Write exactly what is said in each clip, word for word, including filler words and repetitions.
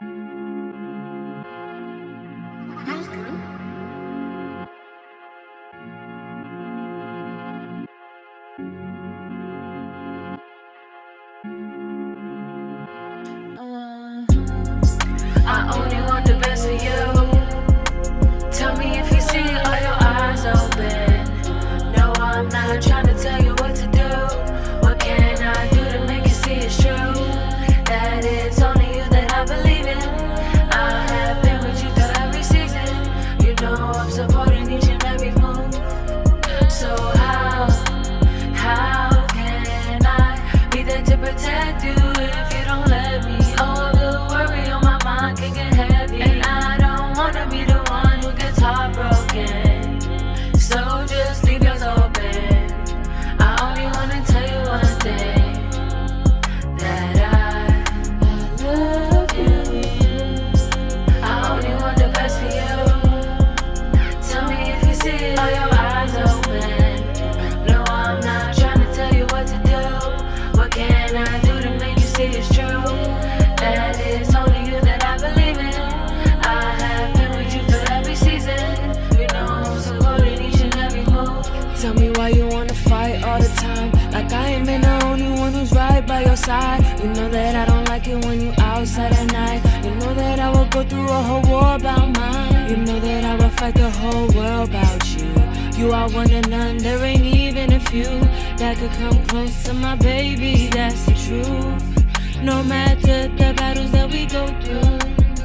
I only want the best for you. Tell me if you see it, are your eyes open? No, I'm not trying to tell you what to do. What can I do to make you see it's true? That it's only you that I believe in. I have been with you through every season. You know I'm supporting each and every move. So how, how can I be there to protect you if you don't let me? All the worry on my mind can get heavy, and I don't wanna be the one who gets heartbroken. So just leave yours open. I only wanna tell you one thing, that I, I love you. I only want the best for you. Tell me if you see it, are your eyes open? No, I'm not trying to tell you what to do. What can I do to make you see it's true? That it's only you that I believe in. I have been with you through every season. You know I'm supporting each and every move. Tell me why you wanna fight all the time, like I ain't been the only one who's right by your side. You know that I don't like it when you outside at night. You know that I will go through a whole war about mine. You know that I will fight the whole world about you. You are one and none, there ain't even a few that could come close to my baby, that's the truth. No matter the battles that we go through.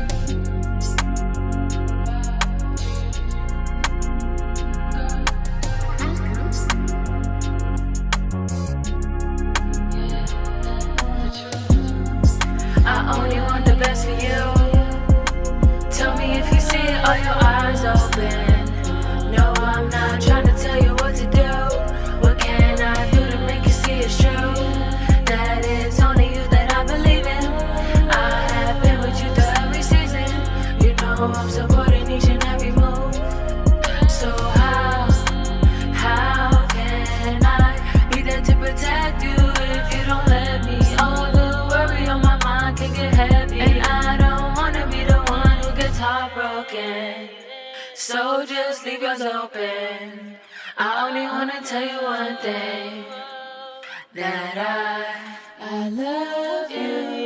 I only want the best for you. Tell me if you see it, are your eyes open? No, I'm not trying to tell you what to do. What can I do to make you see it's true? That it's only you that I believe in. I have been with you through every season. You know I'm supporting each and every move. So how, how can I be there to protect you if you don't let me? All the worry on my mind can get heavy, and I don't wanna be the one who gets heartbroken. So just leave yours open. I only wanna tell you one thing, that I, I love you.